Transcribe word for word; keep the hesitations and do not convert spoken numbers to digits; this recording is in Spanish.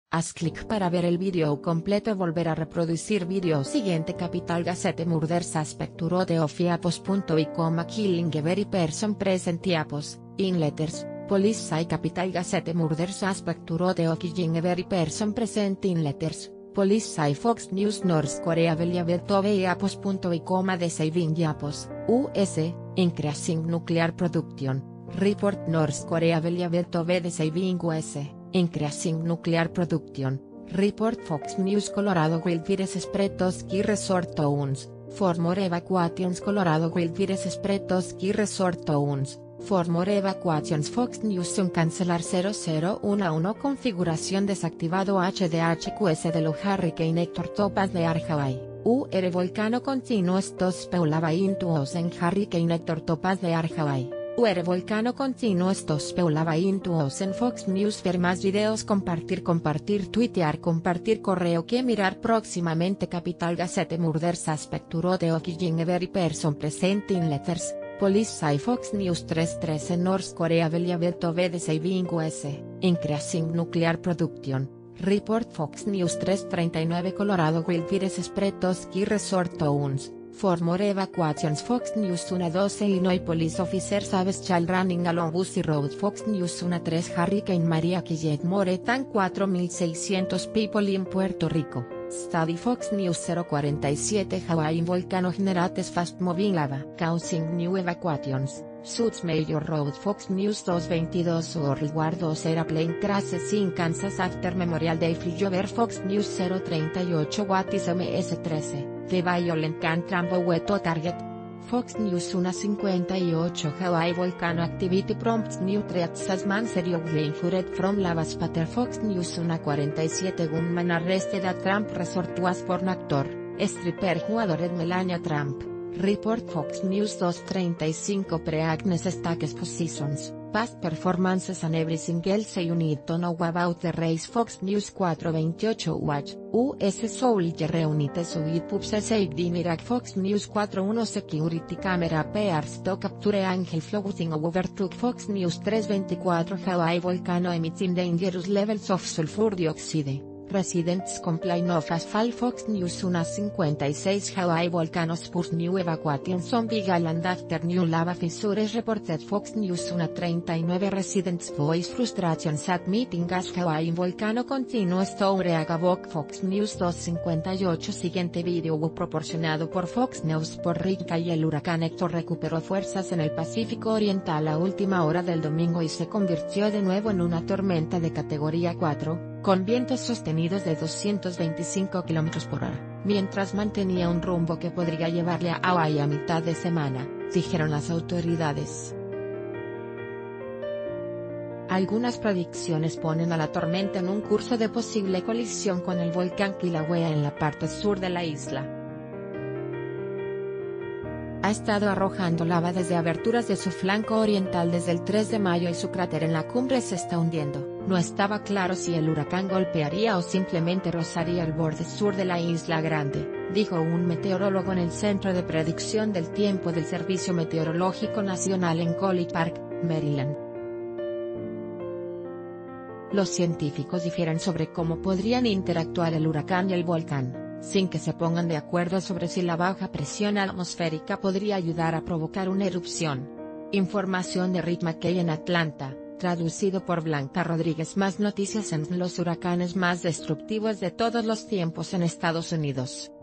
Haz clic para ver el vídeo completo. Volver a reproducir vídeo siguiente. Capital Gazette Murder Suspect to rote of Iapos. I coma killing a very person present Iapos, in letters, police say Capital Gazette Murder Suspect to rote of killing a very person present in letters, police say Fox News North Korea Veliavetove Iapos. I coma the saving Iapos, U S, increasing nuclear production, report North Korea Veliavetove the saving U S. Increasing nuclear production, report Fox News Colorado wildfires spread to ski resort towns, for more evacuations Colorado wildfires spread to ski resort towns, for more evacuations Fox News on cancelar cero cero uno uno configuración desactivado H D H Q S de lo Hurricane Hector Topas de Hawaii, U R volcano continuous to speulaba into ocean Hurricane Hector Topas de Hawaii. U R volcano continuo esto speulaba into en Fox News. Ver más videos. Compartir compartir tuitear compartir correo que mirar próximamente. Capital Gazette Murder Suspect to rote of killing a very person present in letters, police say Fox News trescientos trece North Korea Veliavetove the saving U S, increasing nuclear production, report Fox News trescientos treinta y nueve Colorado wildfires spread to ski resort towns, for more evacuations Fox News uno doce Illinois police officers have child running along Busy Road. Fox News uno tres Hurricane Maria killed more than cuatro mil seiscientos people in Puerto Rico, study Fox News cero cuarenta y siete Hawaii volcano generates fast moving lava causing new evacuations, Suits Major Road. Fox News doscientos veintidós World dos airplane crashes in Kansas after Memorial Day flyover. Fox News cero treinta y ocho What is M S trece, The Violent Can Trample Weto Target. Fox News uno cincuenta y ocho Hawaii Volcano Activity Prompts New Threats as Man seriously injured from lava spatter. Fox News uno cuarenta y siete Gunman arrested at Trump Resort was porn actor, stripper jugador Melania Trump. Report Fox News doscientos treinta y cinco Pre-Agnes Stakes Positions, Past Performances and Everything Else You Need to Know About the Race. Fox News cuatrocientos veintiocho Watch, U S Soldier Reunite Subit Pups Safety Mirage. Fox News cuarenta y uno Security Camera Appears to Capture Angel Floating Overtook. Fox News trescientos veinticuatro Hawaii Volcano Emitting Dangerous Levels of Sulfur Dioxide, Residents Complain of Asphalt. Fox News uno cincuenta y seis Hawaii Volcano Spurs New Evacuations on Big Island After New Lava Fissures Reported. Fox News uno treinta y nueve Residents Voice Frustrations at Meeting as Hawaii Volcano Continues to Reagavok. Fox News doscientos cincuenta y ocho Siguiente video proporcionado por Fox News por Rick Kay. El huracán Héctor recuperó fuerzas en el Pacífico Oriental a última hora del domingo y se convirtió de nuevo en una tormenta de categoría cuatro, con vientos sostenidos de doscientos veinticinco kilómetros por hora, mientras mantenía un rumbo que podría llevarle a Hawái a mitad de semana, dijeron las autoridades. Algunas predicciones ponen a la tormenta en un curso de posible colisión con el volcán Kilauea en la parte sur de la isla. Ha estado arrojando lava desde aberturas de su flanco oriental desde el tres de mayo y su cráter en la cumbre se está hundiendo. No estaba claro si el huracán golpearía o simplemente rozaría el borde sur de la Isla Grande, dijo un meteorólogo en el Centro de Predicción del Tiempo del Servicio Meteorológico Nacional en College Park, Maryland. Los científicos difieren sobre cómo podrían interactuar el huracán y el volcán, sin que se pongan de acuerdo sobre si la baja presión atmosférica podría ayudar a provocar una erupción. Información de Rick McKay en Atlanta, traducido por Blanca Rodríguez. Más noticias en los huracanes más destructivos de todos los tiempos en Estados Unidos.